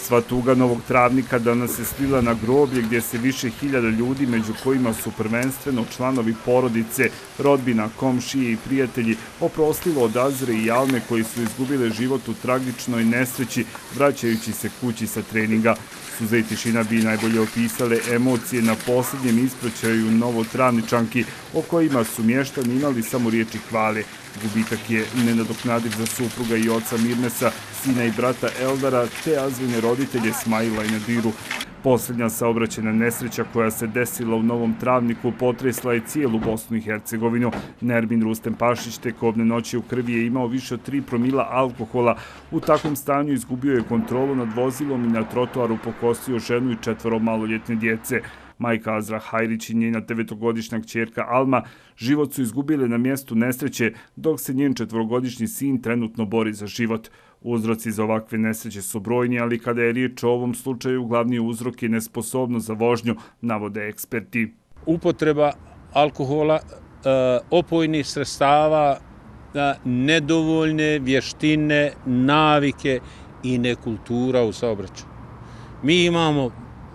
Sva tuga Novog Travnika danas se slila na groblje gdje se više hiljada ljudi, među kojima su prvenstveno članovi porodice, rodbina, komšije i prijatelji, oprostilo od Azre i Alme koji su izgubile život u tragičnoj nesreći vraćajući se kući sa treninga. Suza i tišina bi najbolje opisale emocije na posljednjem ispraćaju Novotravničanki, o kojima su mještani imali samo riječi hvale. Gubitak je nenadoknadiv za supruga i oca Mirnesa, sina i brata Eldara, te Azrine roditelje Smajla i Nadiru. Posljednja saobraćajna nesreća koja se desila u Novom Travniku potresla je cijelu Bosnu i Hercegovinu. Nermin Rustem Pašić tek kobne noći u krvi je imao više od 3 promila alkohola. U takvom stanju izgubio je kontrolu nad vozilom i na trotoaru pokosio ženu i 4 maloljetne djece. Majka Azra Hajrić i njena 9-godišnja kćerka Alma život su izgubile na mjestu nesreće, dok se njen 4-godišnji sin trenutno bori za život. Uzroci za ovakve nesreće su brojni, ali kada je riječ o ovom slučaju, glavni uzrok je nesposobnost za vožnju, navode eksperti. Upotreba alkohola, opojnih sredstava, nedovoljne vještine, navike i nekultura u saobraćaju. Mi imamo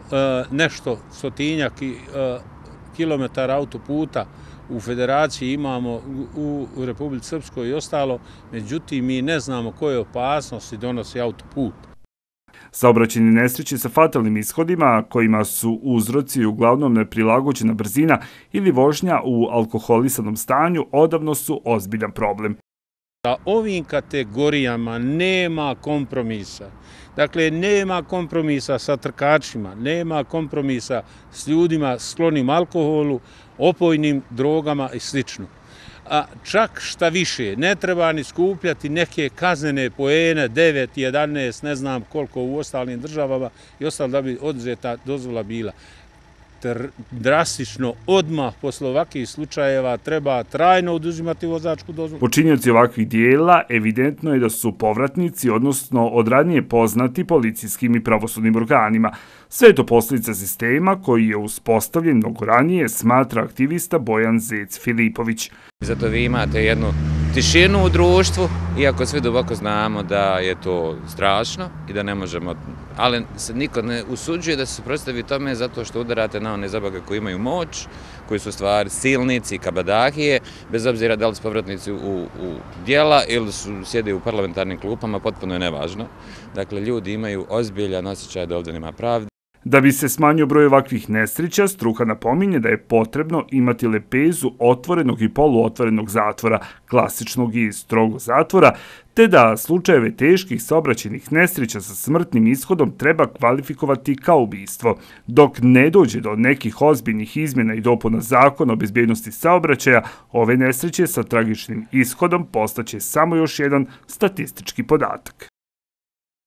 nešto stotinjak kilometara autoputa u Federaciji, imamo u Republici Srpskoj i ostalo, međutim mi ne znamo koje opasnosti donosi autoput. Saobraćajne nesreće sa fatalnim ishodima, kojima su uzroci uglavnom neprilagođena brzina ili vožnja u alkoholisanom stanju, odavno su ozbiljan problem. Sa ovim kategorijama nema kompromisa. Dakle, nema kompromisa sa trkačima, nema kompromisa s ljudima sklonim alkoholu, opojnim drogama i sl. A čak šta više, ne treba ni skupljati neke kaznene poene, 9, 11, ne znam koliko u ostalim državama i ostalo da bi oduzeta dozvola bila. Drastično odmah posle ovakvih slučajeva treba trajno oduzimati vozačku dozvolu. Počinioci ovakvih dijela evidentno je da su povratnici, odnosno od ranije poznati policijskim i pravosudnim organima. Sve je to posljedica sistema koji je uspostavljen mnogo ranije, smatra aktivista Bojan Zec Filipović. Zato vi imate jednu tišinu u društvu, iako svi duboko znamo da je to strašno i da ne možemo, ali se niko ne usuđuje da se suprotstavi tome zato što udarate na one zaboga koji imaju moć, koji su stvari silnici i kabadahije, bez obzira da li su povratnici u djela ili sjede u parlamentarnim klupama, potpuno je nevažno. Dakle, ljudi imaju ozbiljan osjećaj da ovdje nema pravde. Da bi se smanjio broj ovakvih nesreća, struka napominje da je potrebno imati lepezu otvorenog i poluotvorenog zatvora, klasičnog i strogog zatvora, te da slučajeve teških saobraćajnih nesreća sa smrtnim ishodom treba kvalifikovati kao ubistvo. Dok ne dođe do nekih ozbiljnih izmjena i dopuna zakona o bezbjednosti saobraćaja, ove nesreće sa tragičnim ishodom postaće samo još jedan statistički podatak.